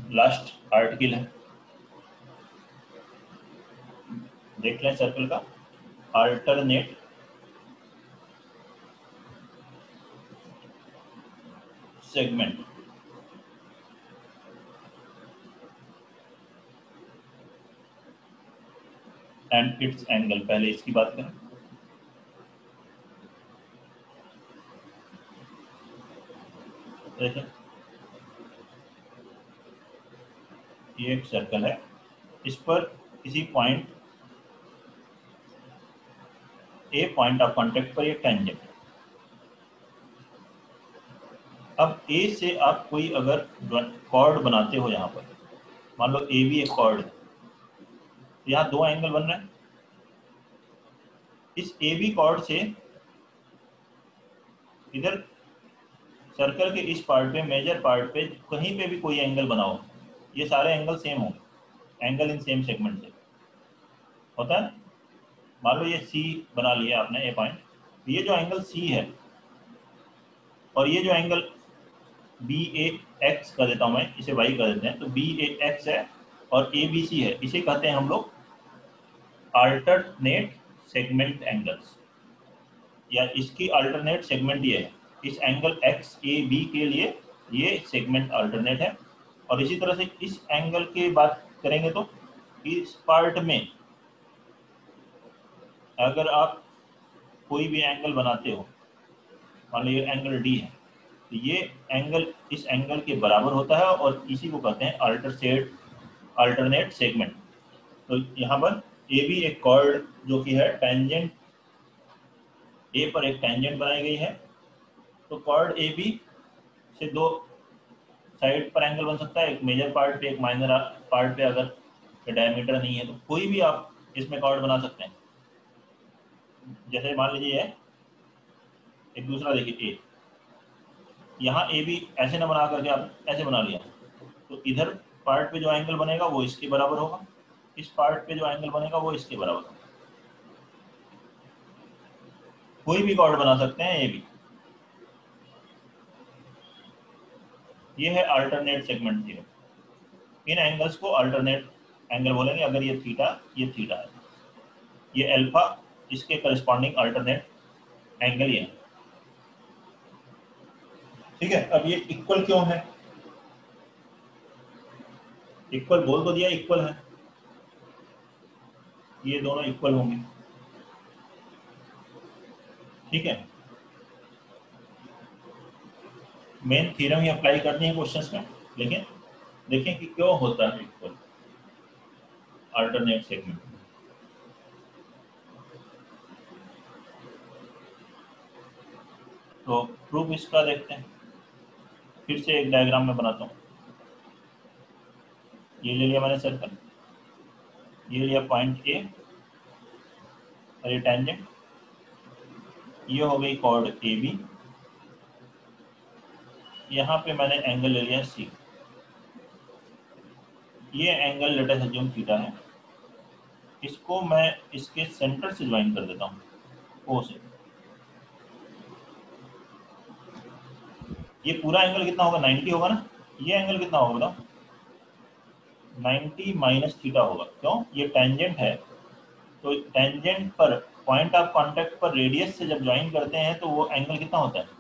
Last article है, देख लें सर्कल का alternate segment. And it's angle, पहले इसकी बात करें। देखिए ये एक सर्कल है, इस पर किसी point A, point of contact पर ये टेंजेंट। अब ए से आप कोई अगर कॉर्ड बनाते हो, यहाँ पर मान लो ए बी एक कॉर्ड है, यहाँ दो एंगल बन रहे हैं। इस ए बी कॉर्ड से इधर सर्कल के इस पार्ट पे, मेजर पार्ट पे कहीं पे भी कोई एंगल बनाओ, ये सारे एंगल सेम होंगे, एंगल इन सेम सेगमेंट से होता है। मान लो ये सी बना लिया आपने ए पॉइंट, ये जो एंगल सी है और ये जो एंगल बी ए एक्स कर देता हूँ मैं, इसे वाई कर देते हैं, तो बी ए एक्स है और ए बी सी है, इसे कहते हैं हम लोग अल्टरनेट सेगमेंट एंगल्स, या इसकी अल्टरनेट सेगमेंट ये है। इस एंगल एक्स ए बी के लिए ये सेगमेंट अल्टरनेट है। और इसी तरह से इस एंगल की बात करेंगे तो इस पार्ट में अगर आप कोई भी एंगल बनाते हो, मान लो ये एंगल डी है, तो ये एंगल इस एंगल के बराबर होता है और इसी को कहते हैं अल्टरनेट सेगमेंट। तो यहाँ पर ए बी एक कॉर्ड जो कि है टेंजेंट ए पर, एक टेंजेंट बनाई गई है, तो कॉर्ड ए बी से दो साइड पर एंगल बन सकता है, एक मेजर पार्ट पे, एक माइनर पार्ट पे। अगर डायमीटर नहीं है तो कोई भी आप इसमें कॉर्ड बना सकते हैं। जैसे मान लीजिए एक दूसरा देखिए ए, यहाँ ए बी ऐसे ना बना करके आप ऐसे बना लिया, तो इधर पार्ट पे जो एंगल बनेगा वो इसके बराबर होगा, इस पार्ट पे जो एंगल बनेगा वो इसके बराबर होगा। कोई भी कॉर्ड बना सकते हैं ए बी। ये है अल्टरनेट सेगमेंट थ्योरम। इन एंगल्स को अल्टरनेट एंगल बोलेंगे अगर ये थीटा है, ये अल्फा, इसके करस्पॉन्डिंग अल्टरनेट एंगल ये है। ठीक है, अब ये इक्वल क्यों है? इक्वल बोल तो दिया, इक्वल है, ये दोनों इक्वल होंगे। ठीक है, मेन थ्योरम ही अप्लाई करनी है क्वेश्चंस में, लेकिन देखें कि क्यों होता है इक्वल अल्टरनेट सेगमेंट। तो प्रूफ इसका देखते हैं, फिर से एक डायग्राम में बनाता हूँ। ये ले लिया मैंने सर्कल, ये लिया पॉइंट ए और ये टेंजेंट, ये हो गई कॉर्ड ए बी, यहाँ पे मैंने एंगल ले लिया सी, ये angle let us assume theta है, इसको मैं इसके सेंटर से ज्वाइन कर देता हूँ ओ से। ये पूरा एंगल कितना होगा? 90 होगा ना। ये एंगल कितना होगा बताओ? 90 माइनस थीटा होगा। क्यों? ये टेंजेंट है, तो टेंजेंट पर पॉइंट ऑफ कांटेक्ट पर रेडियस से जब ज्वाइन करते हैं तो वो एंगल कितना होता है?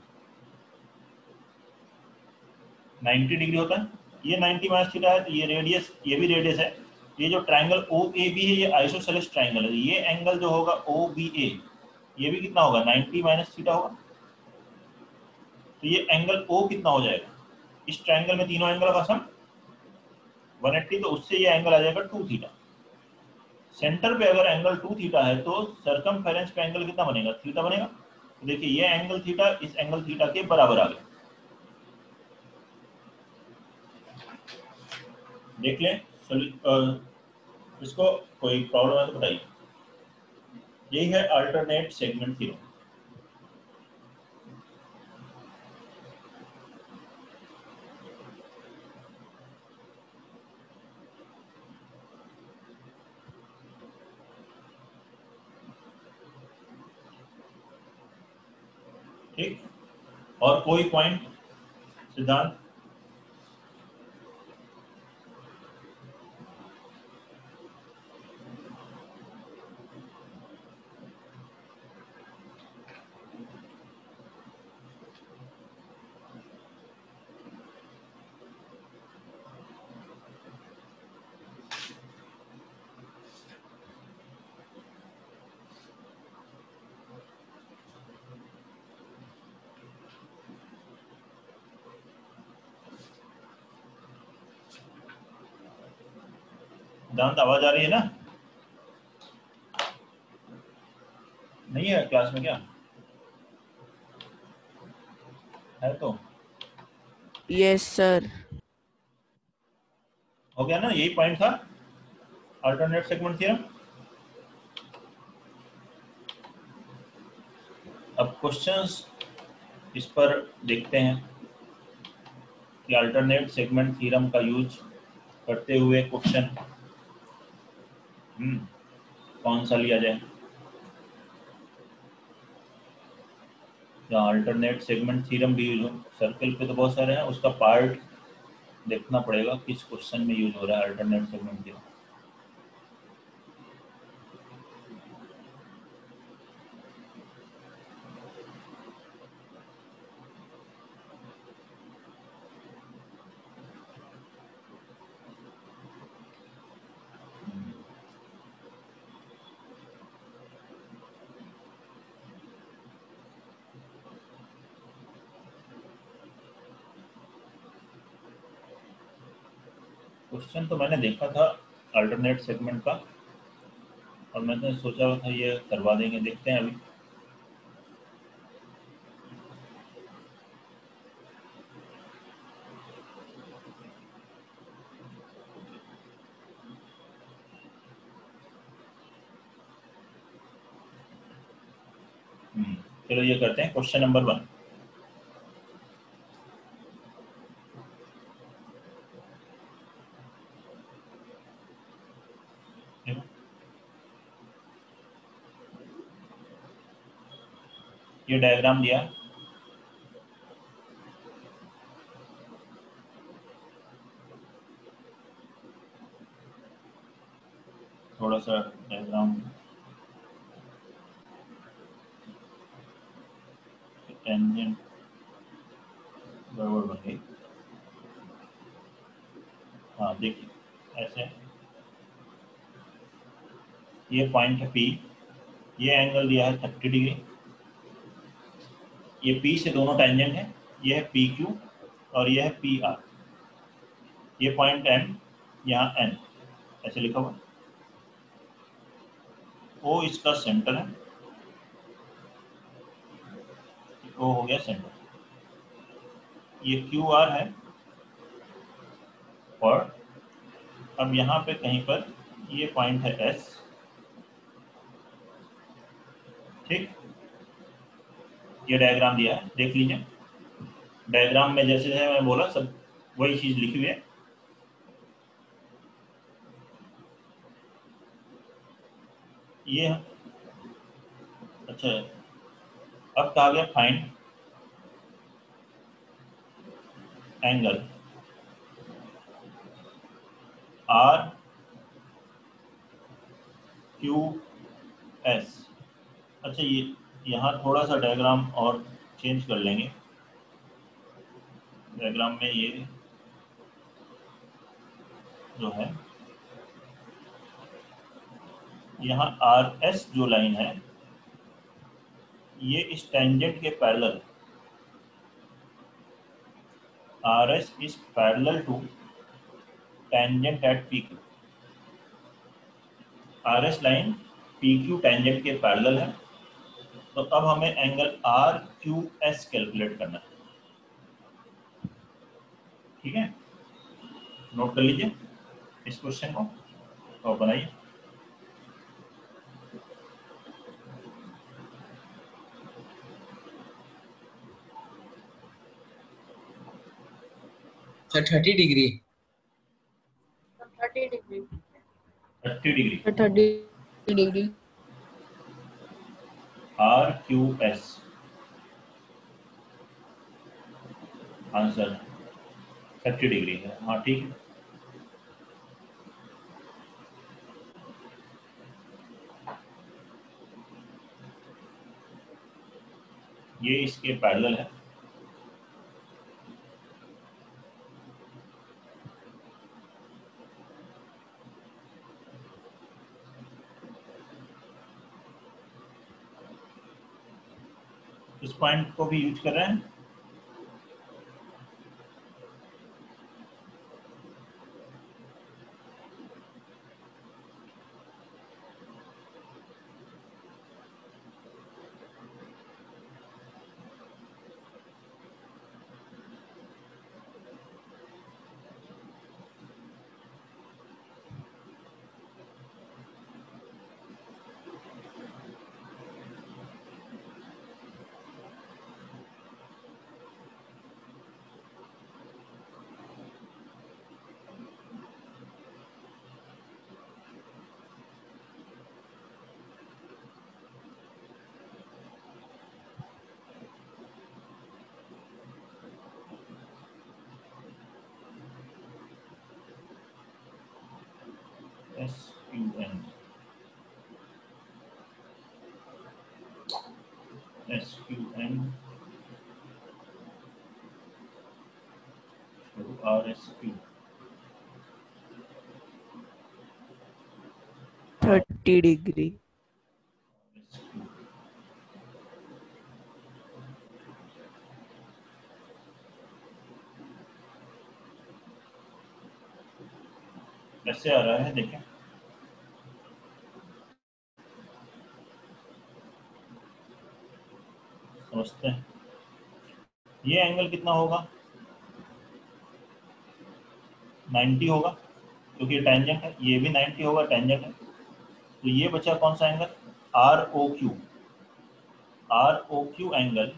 90 डिग्री होता है। ये 90 माइनस थीटा है, तो ये रेडियस, ये भी रेडियस है। ये जो ट्राइंगल ओ ए बी है, ये आइसोसेलेस ट्राइंगल है, ये एंगल जो होगा ओ बी ए, ये भी कितना होगा? 90 माइनस थीटा होगा। तो ये एंगल ओ कितना हो जाएगा? इस ट्राइंगल में तीनों एंगल का सम 180, तो उससे ये एंगल आ जाएगा 2 थीटा। सेंटर पे अगर एंगल 2 थीटा है तो सर्कमफेरेंस पे एंगल कितना बनेगा? थीटा बनेगा। तो देखिए ये एंगल थीटा इस एंगल थीटा के बराबर आ गया। देख लें इसको, कोई प्रॉब्लम है तो बताइए। यही है अल्टरनेट सेगमेंट थ्योरम। ठीक, और कोई पॉइंट सिद्धांत? दांत आवाज आ रही है ना? नहीं है क्लास में क्या? है तो यस सर। हो गया ना, यही पॉइंट था अल्टरनेट सेगमेंट थ्योरम। अब क्वेश्चंस इस पर देखते हैं कि अल्टरनेट सेगमेंट थ्योरम का यूज करते हुए क्वेश्चन कौन सा लिया जाए। जहाँ अल्टरनेट सेगमेंट थ्योरम भी यूज हो, सर्कल पे तो बहुत सारे हैं, उसका पार्ट देखना पड़ेगा किस क्वेश्चन में यूज हो रहा है अल्टरनेट सेगमेंट थ्योरम। क्वेश्चन तो मैंने देखा था अल्टरनेट सेगमेंट का, और मैंने सोचा था ये करवा देंगे, देखते हैं अभी। चलो ये करते हैं क्वेश्चन नंबर 1। ये डायग्राम दिया है, थोड़ा सा डायग्राम टेंजेंट गड़बड़ बन गई। हाँ देखिए ऐसे, ये पॉइंट है P, ये एंगल दिया है 30 डिग्री, ये P से दोनों टेंजेंट है, ये है PQ और ये है PR। ये पॉइंट M, यहाँ N ऐसे लिखा हुआ। O इसका सेंटर है, O हो गया सेंटर। ये QR है, और अब यहाँ पे कहीं पर ये पॉइंट है S। ठीक, ये डायग्राम दिया है, देख लीजिए। डायग्राम में जैसे है मैं बोला सब वही चीज लिखी हुई है। ये अच्छा, अब कहा गया find angle R Q S. अच्छा, ये यहाँ थोड़ा सा डायग्राम और चेंज कर लेंगे। डायग्राम में ये जो है, यहाँ आर एस जो लाइन है, ये इस टेंजेंट के parallel, R S is parallel to tangent at P Q. R S line P Q tangent के पैरेलल है, तो अब हमें angle R Q S calculate करना है। ठीक है, नोट कर लीजिए इस क्वेश्चन को और बनाइए। Sir 30 degree. 30 degree. 30 degree 30 degree. R Q S answer 30 degree है। हाँ ठीक है, ये इसके पैरेलल है। इस पॉइंट को भी यूज कर रहे हैं। SQN RSQ 30 degree. कैसे आ रहा है देखें। समझते हैं ये एंगल कितना होगा, 90 होगा क्योंकि टेंजेंट है, ये भी 90 होगा, टेंजेंट है। तो ये बचा कौन सा एंगल, ROQ। ROQ एंगल,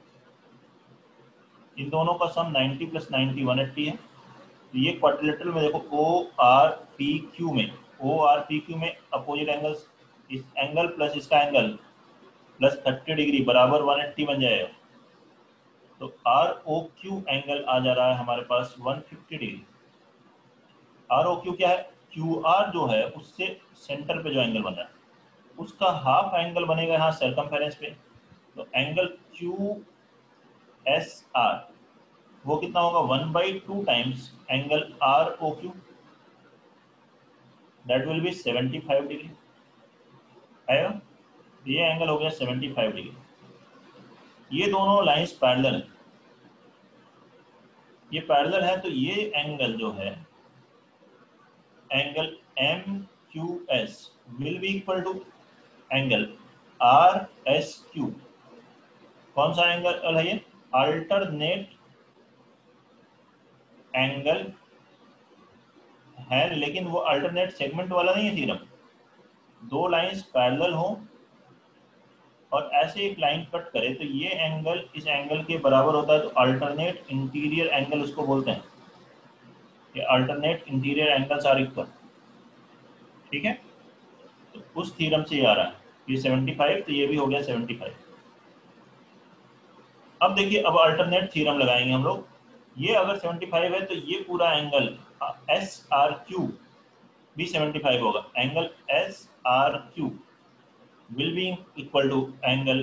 इन दोनों का सम 90 + 90 180 है। तो ये क्वाड्रिलेटरल में देखो ORPQ में अपोजिट एंगल्स, इस एंगल प्लस इसका एंगल प्लस 30 डिग्री बराबर 180 बन जाएगा। तो ROQ एंगल आ जा रहा है हमारे पास 150 डिग्री। ROQ क्या है, QR जो है उससे सेंटर पे जो एंगल बन रहा है उसका हाफ एंगल बनेगा यहाँ सर्कमफेरेंस पे। तो एंगल QSR वो कितना होगा, 1/2 times angle ROQ, that will be 75 degree आएगा। ये एंगल हो गया 75 डिग्री। ये दोनों लाइंस पैरेलल है, ये पैरेलल है, तो ये एंगल जो है angle MQS will be equal to angle RSQ। कौन सा एंगल है ये, अल्टरनेट एंगल है, लेकिन वो अल्टरनेट सेगमेंट वाला नहीं है थ्योरम। दो लाइंस पैरेलल हो और ऐसे एक लाइन कट करे तो ये एंगल इस एंगल के बराबर होता है, तो अल्टरनेट इंटीरियर एंगल उसको बोलते हैं। ये alternate interior angles are equal, ठीक है। तो उस थ्योरम से ये आ रहा है, ये 75, तो ये भी हो गया 75। अब देखिए, अब अल्टरनेट थ्योरम लगाएंगे हम लोग। ये अगर 75 है तो ये पूरा एंगल SRQ भी 75 होगा। Angle SRQ will be equal to angle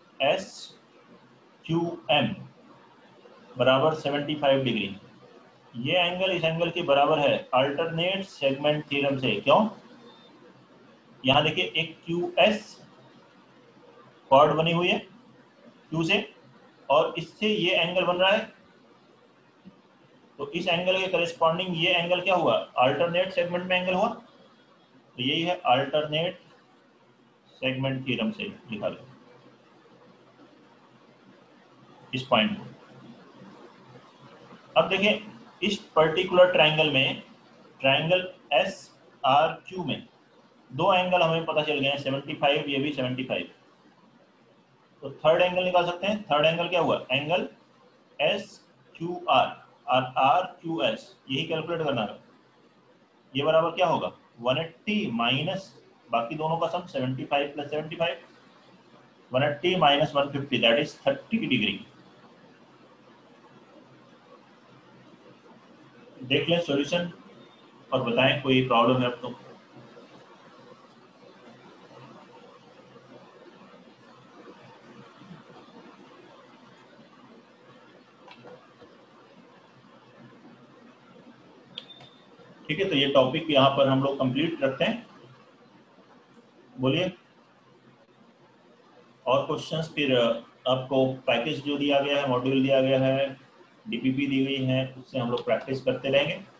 SQM बराबर 75 डिग्री। ये एंगल इस एंगल के बराबर है अल्टरनेट सेगमेंट थ्योरम से। क्यों, यहाँ देखिए एक QS कॉर्ड बनी हुई है Q से, और इससे ये एंगल बन रहा है, तो इस एंगल के करेस्पॉन्डिंग ये एंगल क्या हुआ, अल्टरनेट सेगमेंट में एंगल हुआ। तो यही है अल्टरनेट सेगमेंट थ्योरम से लिखा गया इस पॉइंट को। अब देखें इस पर्टिकुलर ट्रायंगल में, ट्रायंगल SRQ में दो एंगल हमें पता चल गए हैं, 75, ये भी 75। तो थर्ड एंगल निकाल सकते हैं। थर्ड एंगल क्या हुआ, एंगल SQR और RQS, यही कैलकुलेट करना है। ये बराबर क्या होगा, 180 माइनस बाकी दोनों का sum 75 + 75, 180 minus 150 that is 30 degree. देख लें सॉल्यूशन और बताएं कोई प्रॉब्लम है अब तो। ठीक है, तो ये टॉपिक यहाँ पर हम लोग कंप्लीट रखते हैं। बोलिए और क्वेश्चंस। फिर आपको पैकेज जो दिया गया है, मॉड्यूल दिया गया है, DPP दी गई है, उससे हम लोग प्रैक्टिस करते रहेंगे।